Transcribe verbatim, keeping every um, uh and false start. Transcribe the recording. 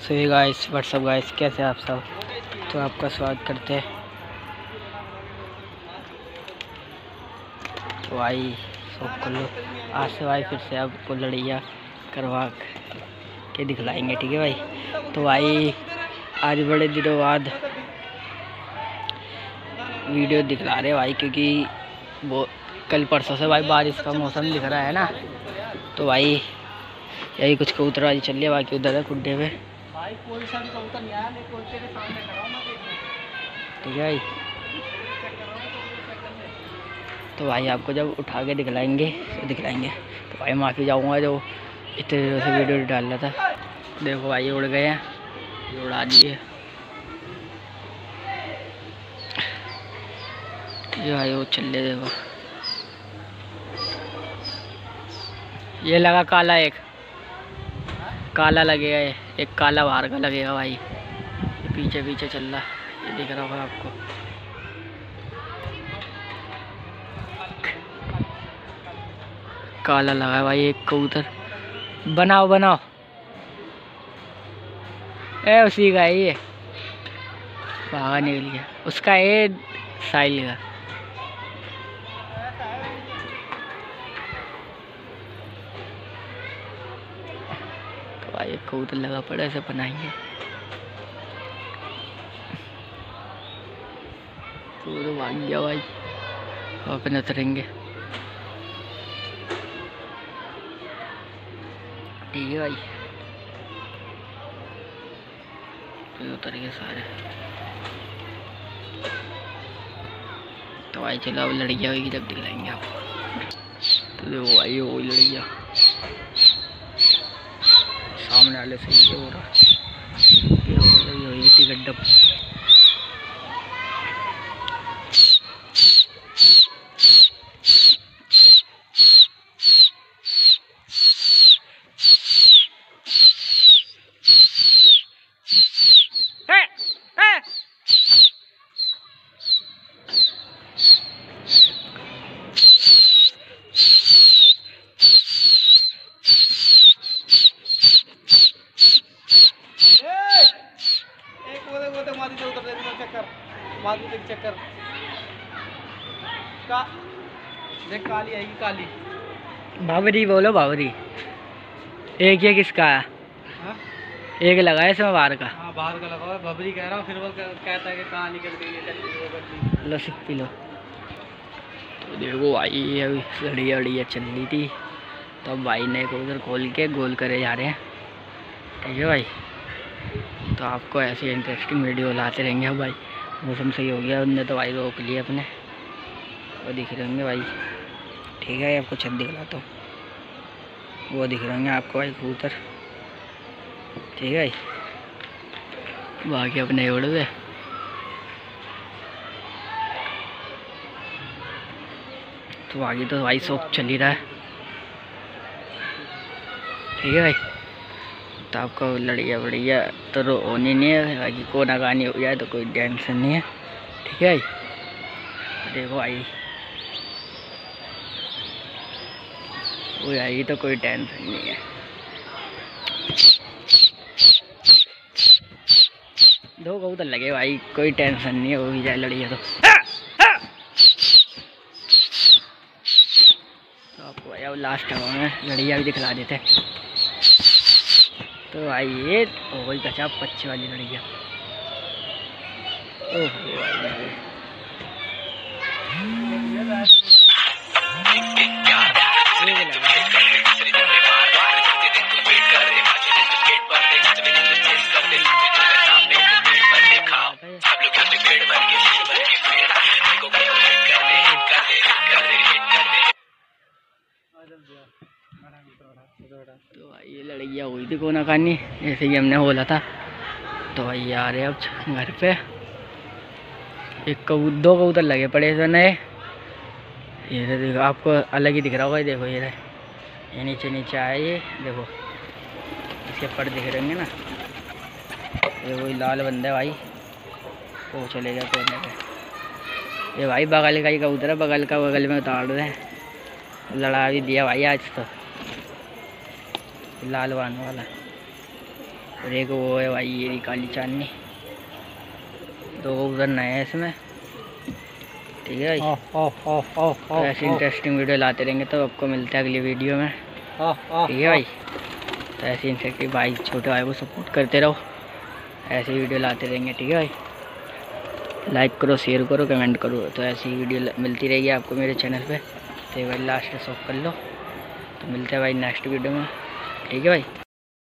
सो ये guys what's up guys, कैसे आप सब। तो आपका स्वागत करते हैं। तो भाई सब कर लो, आज से भाई फिर से आपको लड़िया करवा के दिखलाएंगे, ठीक है भाई। तो भाई आज बड़े दिनों बाद वीडियो दिखला रहे भाई, क्योंकि वो कल परसों से भाई बारिश का मौसम दिख रहा है ना। तो भाई यही कुछ कबूतरबाजी चल रही है, बाकी उधर है खुड्डे पे भाई कोई सा भी कबूतर नहीं आया, मैं कोयते के सामने खड़ा हूं, मैं देखने, ठीक है भाई। तो भाई आपको जब उठा के दिखलाएंगे तो दिखलाएंगे। तो भाई माफ़ी चाहूँगा जो इतने दिनों से वीडियो डाल रहा था। देखो भाई उड़ गए हैं, ये उड़ा दिए, ठीक है भाई। वो चल रहे, देखो ये लगा काला, एक काला लगेगा, ये एक काला बाहर का लगेगा भाई। ये पीछे पीछे चल रहा, ये दिख रहा होगा आपको। काला लगा है भाई एक कबूतर। बनाओ बनाओ, ए उसी का है ये, भागा निकल गया उसका, ये साइल का। तो भाई एक कबूतर लगा पड़ा, ऐसे बनाएंगे तो भाग गया भाई, अपन उतरेंगे, ठीक है भाई। तो उतर गए सारे। तो भाई चलो अब लड़कियाँ होगी जब दिखलाएंगे आपको। तो देखो भाई वो लड़कियाँ सामने वाले से ये हो रहा, ये हो रहा, ये होगी टिकट डब। चक्कर का देख, काली आएगी, काली बाबरी बोलो, बाबरी। एक ये किसका है? हा? एक लगा है इसमें बाहर का। हाँ बाहर का लगा हुआ है, बबरी कह रहा हूँ, फिर वो कहता है कि कहाँ निकल गई। लो सिक पी लो। तो देखो भाई अभी लड़िया लड़िया चल रही थी, तो अब भाई ने उधर खोल के गोल करे जा रहे हैं, ठीक है भाई। तो आपको ऐसी इंटरेस्टिंग वीडियो लाते रहेंगे। अब भाई मौसम सही हो गया, उनने तो भाई रोक लिया अपने, वो दिख रहे होंगे भाई, ठीक है। आपको छत दिखलाता हूँ, वो दिख रहे होंगे आपको भाई कबूतर, ठीक है भाई। बाकी अपने उड़ गए। तो आगे तो भाई शौक चल ही रहा है, ठीक है भाई। तो आपको लड़िया बड़िया तो होनी नहीं है, बाकी कोना कानी हो जाए तो कोई टेंशन नहीं है, ठीक है भाई। देखो भाई वो आएगी तो कोई टेंशन नहीं है। दो कबूतर लगे भाई, कोई टेंशन नहीं है, वो भी जाए लड़िया तो। तो आपको भाई अब लास्ट में लड़िया भी दिखला देते हैं। तो भाई ये हो गई गजब पच्ची वाली लड़िया। ओह भाई तो भाई ये लड़कियाँ हुई थी कोना कानी, जैसे कि हमने बोला था। तो भाई आ रहे अब घर पे। एक कबूतर, दो कबूतर लगे पड़े थे नए, ये देखो आपको अलग ही दिख रहा होगा। देखो ये ये नीचे नीचे आए, ये देखो इसके पर दिख रहे होंगे ना, ये वही लाल बंदा है भाई, वो चले गया कोने पे। ये भाई बगल का ही कबूतर है, बगल का बगल में उतार रहे हैं, लड़ा भी दिया भाई आज तो, लाल बान वाला। और एक वो है भाई ये काली चांदनी, दो गन है इसमें। ठीक है भाई, तो ऐसी इंटरेस्टिंग वीडियो लाते रहेंगे, तो आपको मिलता है अगली वीडियो में। ठीक है भाई, तो ऐसी इंटरेक्टिव भाई छोटे भाई को सपोर्ट करते रहो, ऐसी वीडियो लाते रहेंगे। ठीक है भाई, लाइक करो, शेयर करो, कमेंट करो, तो ऐसी वीडियो मिलती रहेगी आपको मेरे चैनल पे। तो भाई लास्ट में शॉप कर लो, तो मिलते हैं भाई नेक्स्ट वीडियो में। ठीक है भाई।